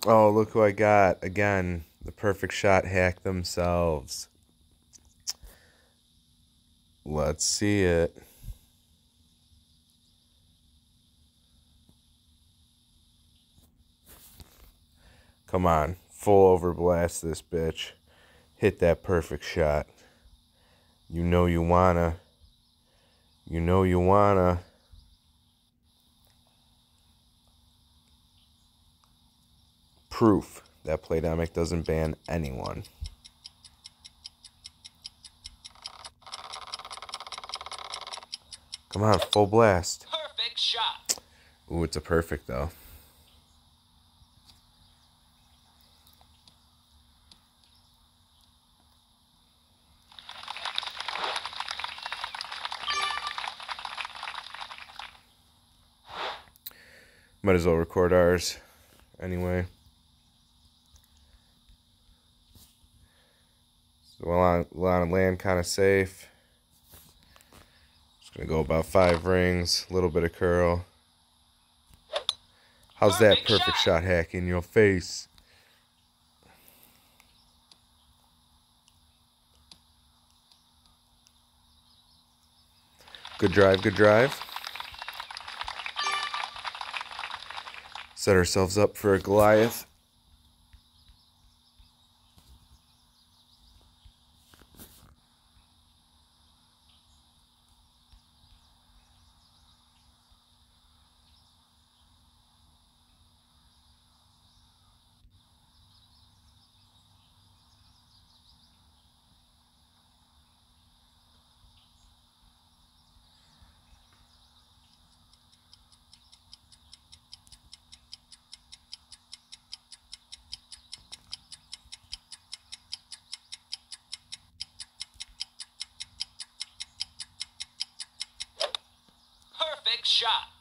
Oh, look who I got. Again, the perfect shot hack themselves. Let's see it. Come on. Full overblast this bitch. Hit that perfect shot. You know you wanna. You know you wanna. Proof that Playdemic doesn't ban anyone. Come on, full blast. Perfect shot. Ooh, it's a perfect though. Might as well record ours anyway. So we'll on land kind of safe. Just gonna go about 5 rings, a little bit of curl. How's that perfect shot hack in your face? Good drive, good drive. Set ourselves up for a Goliath. Perfect shot.